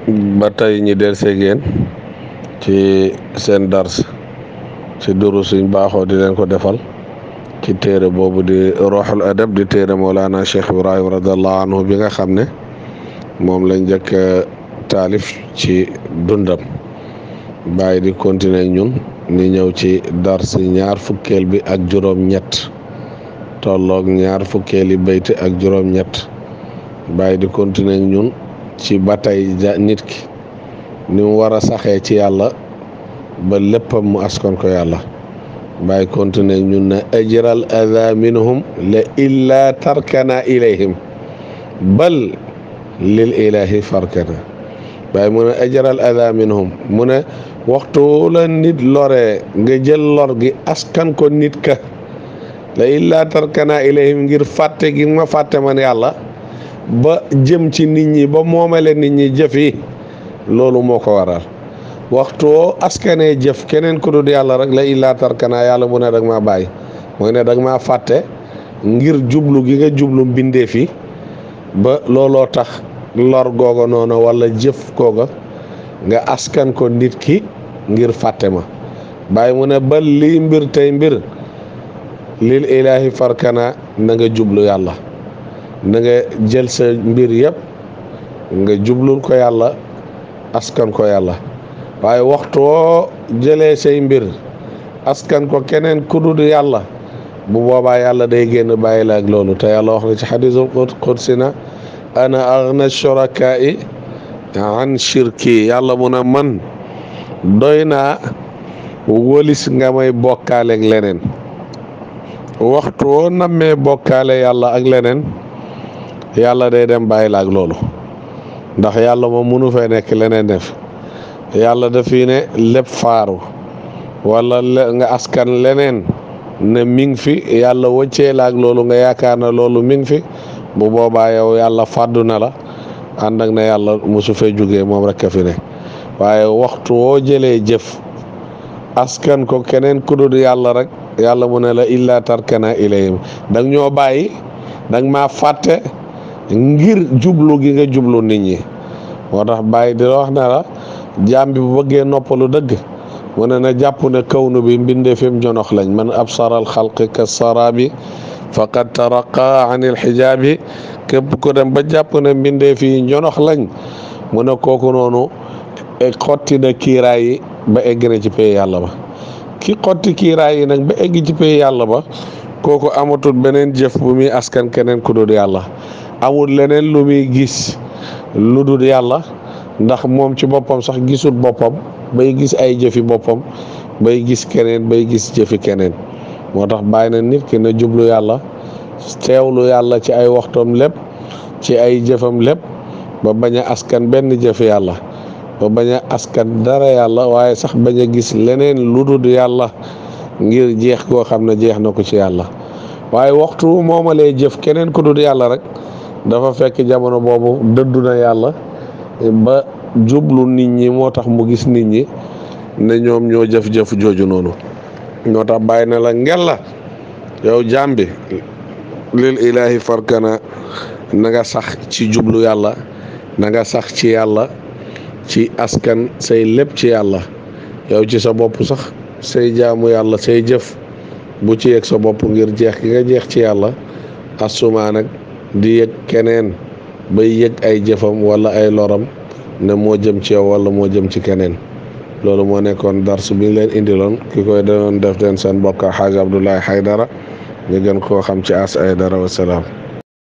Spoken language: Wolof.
ba tey ñi del seegeen ci seen dars ci duru suñ baaxoo di leen ko defal ci téere boobu di Ruuxul Adab di téere Mawlana Cheikh Ibrahim radiallahu anhu bi nga xam ne moom lañ njëkk taalif ci dundam bàyyi di continuer ñun ni ñëw ci dars ñaar fukkeel bi ak juróom ñett tolloog ñaar fukkeeli bayti ak juróom ñett bàyyi di continuer ñun ci batay nit ki ni mu war a saxee ci yàlla ba léppam mu askan ko yàlla bàyyi continuer ñun ne ajral adha minhum la illa tarkana ilayhim bal lil ilahi farkana bàyyi mu ne ajral adha minhum mu ne waxtu la nit loree nga jël lor gi askan ko nit ka la illa tarkana ilayhim ngir fàtte gi ma fàtte man yàlla ba jëm ci nit ñi ba moomale nit ñi jëf yi loolu moo ko waral waxtu woo askanee jëf keneen ku dul yàlla rek la illaa tarkana yàlla mu ne dag maa bàyyi mooy ne dag maa fàtte ngir jublu gi nga jublu mbindee fi ba looloo tax lor googa noonu wala jëf googa nga askan ko nit ki ngir fàtte ma bàyyi mu ne ba lii mbir tey mbir lil ilaahi farkana na nga jublu yàlla na nga jël sa mbir yëpp nga jublul ko yàlla askan ko yàlla waaye waxtu woo jëlee say mbir askan ko keneen ku dul yàlla bu boobaa yàlla day génn bàyyi la ak loolu te yàlla wax na ci xadiisul qudsi na ana aghna shurakaai an shirki yàlla mu ne man doy naa wólis nga may bokkaaleeg leneen waxtu woo nammee bokkaale yàlla ak leneen yàlla day dem bàyyi la ak loolu ndax yàlla moom mënu fee nekk leneen def yàlla dafi ne lépp faaru wala nga askan leneen ne mi ngi fi yàlla wëccee la ak loolu nga yaakaar na loolu mi ngi fi bu boobaa yow yàlla fàddu na la ànd ak ne yàlla mosu fee jógee moom rek a fi ne waaye waxtu woo jëlee jëf askan ko keneen ku dul yàlla rek yàlla mu ne la illa tarkana ilayhim dang ñoo bàyyi dang maa fàtte ngir jublu gi nga jublu nit ñi moo tax bàyyi di la wax ne la jaam bi bu bëggee noppalu dëgg mu ne na jàpp ne kawnu bi mbindee fi mu jonox lañ man absaral xalqi ka sarabi faqad taraqa an il xijaabi képp ku dem ba jàpp ne mbindee fi jonox lañ mu ne kooku noonu xotti na kiiraay yi ba egg na ci pay yàlla ba ki xotti kiiraay yi nag ba egg ci pay yàlla ba kooku amatul beneen jëf bu muy askan keneen ku dul yàlla amul leneen lu muy gis lu dul yàlla ndax moom ci boppam sax gisul boppam bay gis ay jëfi boppam bay gis keneen bay gis jëfi keneen moo tax bàyyi na nit ki na jublu yàlla teewlu yàlla ci ay waxtoom lépp ci ay jëfam lépp ba bañ a askan benn jëfi yàlla ba bañ a askan dara yàlla waaye sax bañ a gis leneen lu dul yàlla ngir jeex koo xam ne jeex na ko ci yàlla waaye waxtu moomalee jëf keneen ku dul yàlla rek dafa fekk jamono boobu dëddu na yàlla ba jublu nit ñi moo tax mu gis nit ñi ne ñoom ñoo jëf-jëf jooju noonu ñoo tax bàyyi na la ngel la yow jaam bi lil ilaahi farkana na nga sax ci jublu yàlla na nga sax ci yàlla ci askan say lépp ci yàlla yow ci sa bopp sax say jaamu yàlla say jëf bu ci yëg sa bopp ngir jeex gi nga jeex ci yàlla asuma nag di yëg keneen bay yëg ay jëfam wala ay loram ne moo jëm ci yow wala moo jëm ci keneen loolu moo nekkoon dars bi ñu leen indiloon ki koy doon def den seen mbokk Xaaj Abdoulaye Haydara ñu gën koo xam ci As Aydara. Wasalaam.